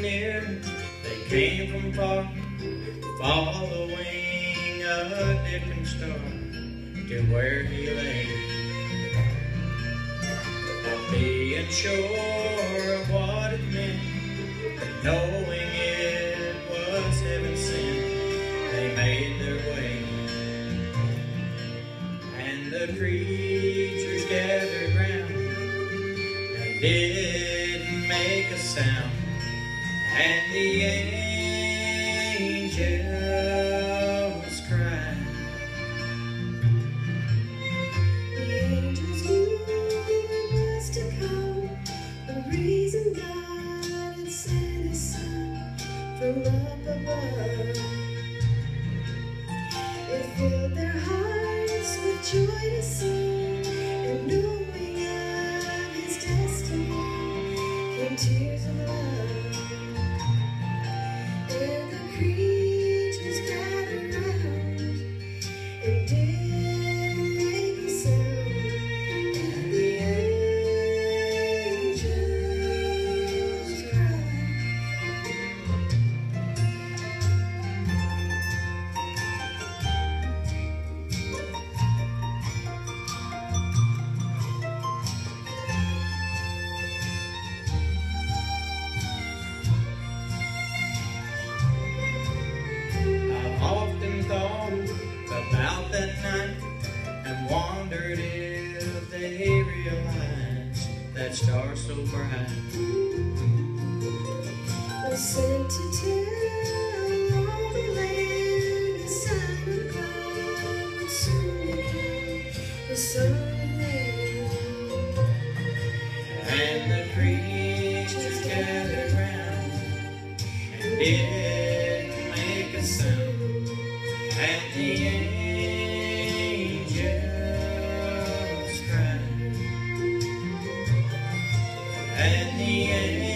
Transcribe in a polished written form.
near, they came from far, following a dipping star to where he lay. Not being sure of what it meant, but knowing it was heaven sent, they made their way. And the creatures gathered round and didn't make a sound, and the angels cried. The angels knew it was to come, the reason God had sent His Son from up above. It filled their hearts with joy to see, and knowing of His destiny came tears of love. And the creatures gathered round and didn't make a sound, and the angels cried. I've often thought about that night and wondered if they realized that star so bright Was sent to tell all the land the sign of God would soon become the Son of Man. and the creatures gathered round and didn't make a sound, and the angels cried, and the angels